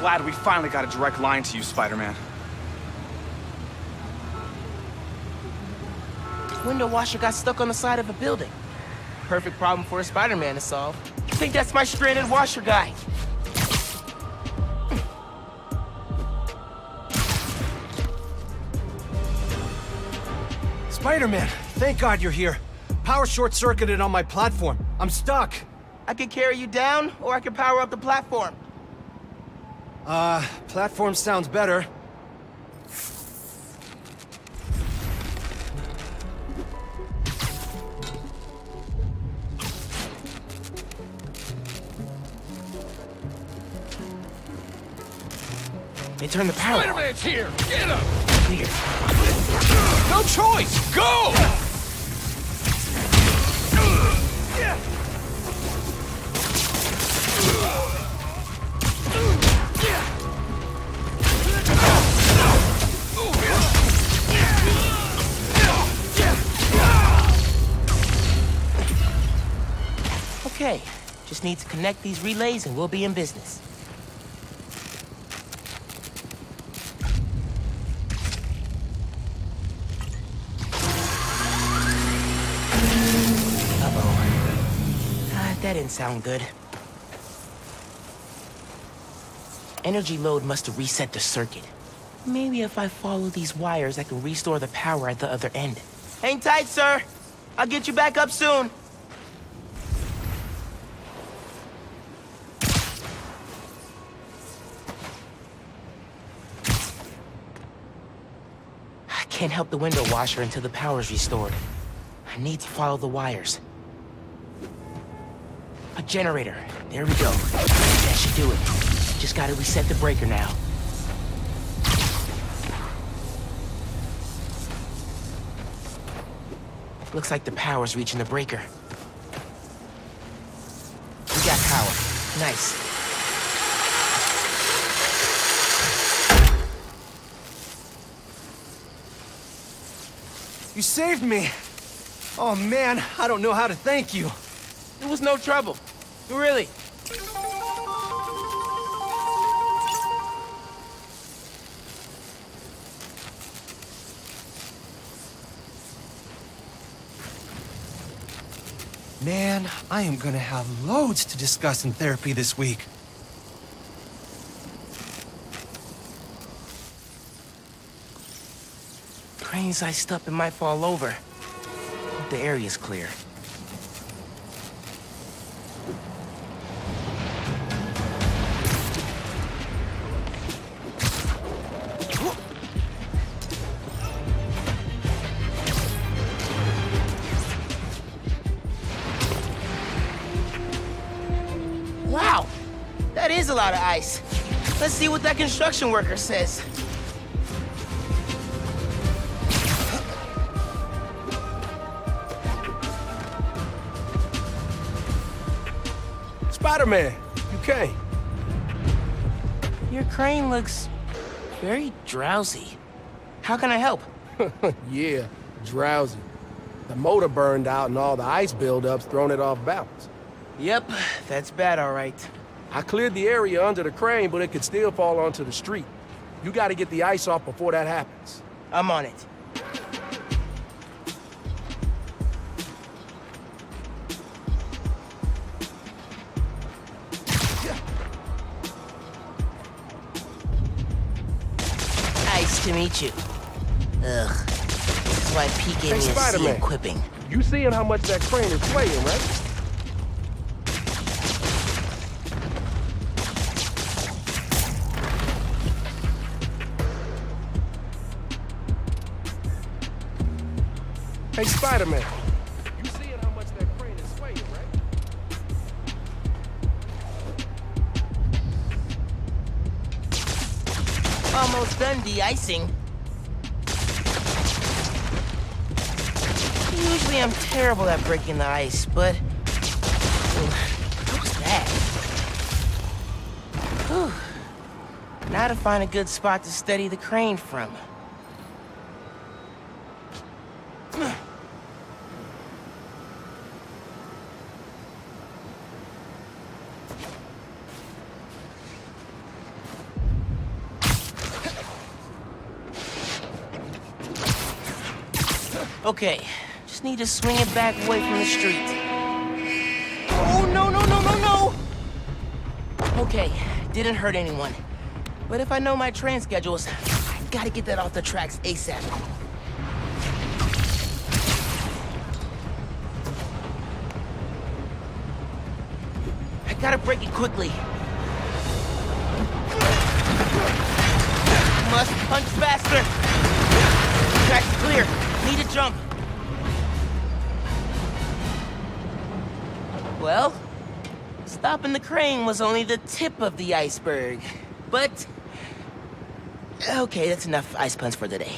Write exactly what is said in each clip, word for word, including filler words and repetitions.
glad we finally got a direct line to you, Spider-Man. Window washer got stuck on the side of a building. Perfect problem for a Spider-Man to solve. I think that's my stranded washer guy. Spider-Man, thank God you're here. Power short-circuited on my platform. I'm stuck. I could carry you down, or I could power up the platform. Uh, platform sounds better. They turned the power on. Spider-Man's here! Get him! Weird. No choice! Go! Okay, just need to connect these relays and we'll be in business. That didn't sound good. Energy load must have reset the circuit. Maybe if I follow these wires, I can restore the power at the other end. Hang tight, sir. I'll get you back up soon. I can't help the window washer until the power's restored. I need to follow the wires. A generator. There we go. That should do it. Just gotta reset the breaker now. Looks like the power's reaching the breaker. We got power. Nice. You saved me! Oh man, I don't know how to thank you. It was no trouble. Really. Man, I am gonna have loads to discuss in therapy this week. Crane's iced up and might fall over. Hope the area's clear. Wow, that is a lot of ice. Let's see what that construction worker says. Spider-Man, you came. Your crane looks very drowsy. How can I help? Yeah, drowsy. The motor burned out and all the ice buildups thrown it off balance. Yep, that's bad, all right. I cleared the area under the crane, but it could still fall onto the street. You gotta get the ice off before that happens. I'm on it. Nice to meet you. Ugh. This is why Pete gave Hey, me a C Spider-Man. in quipping. You seeing how much that crane is weighing, right? Hey, Spider-Man, you seeing how much that crane is weighing, right? Almost done de-icing. Usually I'm terrible at breaking the ice, but... What was that? Whew. Now to find a good spot to steady the crane from. Okay, just need to swing it back away from the street. Oh, no, no, no, no, no! Okay, didn't hurt anyone. But if I know my train schedules, I gotta get that off the tracks ASAP. I gotta break it quickly. Must punch faster. Track's clear. Need a jump. Well, stopping the crane was only the tip of the iceberg. But... okay, that's enough ice puns for the day.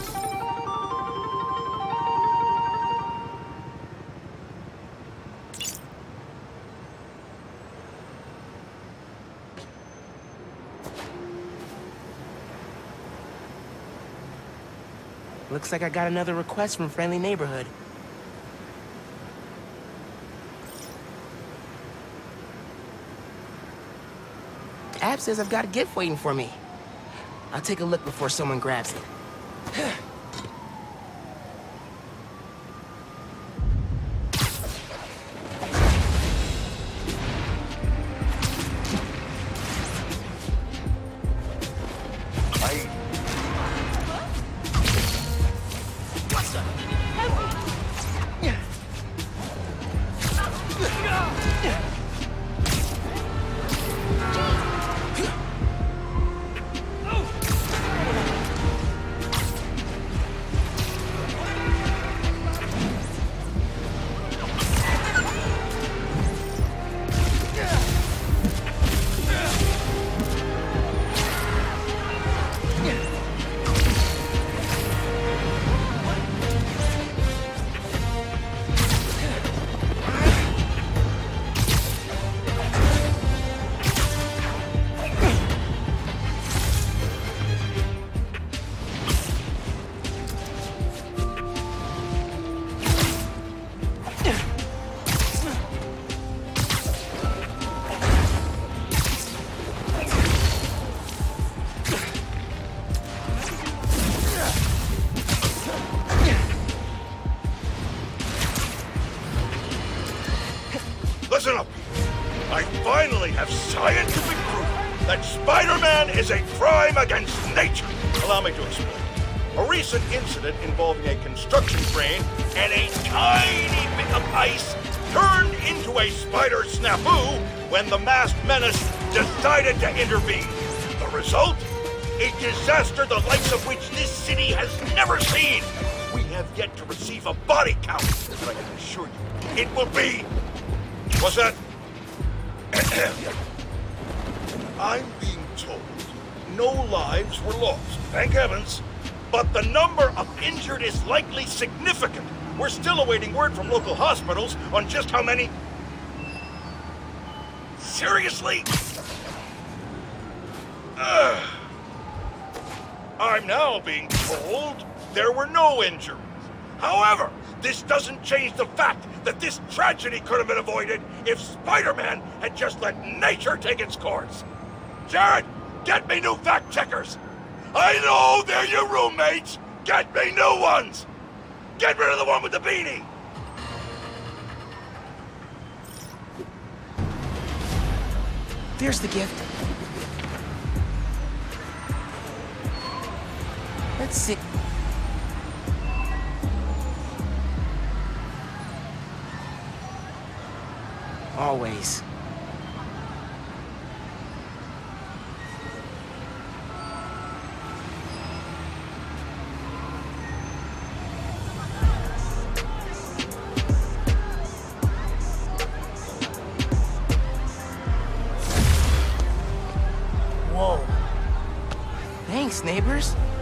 Looks like I got another request from Friendly Neighborhood. App says I've got a gift waiting for me. I'll take a look before someone grabs it. Listen up. I finally have scientific proof that Spider-Man is a crime against nature. Allow me to explain. A recent incident involving a construction crane and a tiny bit of ice turned into a spider snafu when the masked menace decided to intervene. The result? A disaster the likes of which this city has never seen. We have yet to receive a body count, but I can assure you, it will be... What's that? I'm being told no lives were lost, thank heavens, but the number of injured is likely significant. We're still awaiting word from local hospitals on just how many... Seriously? Ugh. I'm now being told there were no injuries. However, this doesn't change the fact that this tragedy could have been avoided if Spider-Man had just let nature take its course. Jared, get me new fact-checkers. I know they're your roommates. Get me new ones. Get rid of the one with the beanie. There's the gift. Let's see. Always. Whoa. Thanks, neighbors.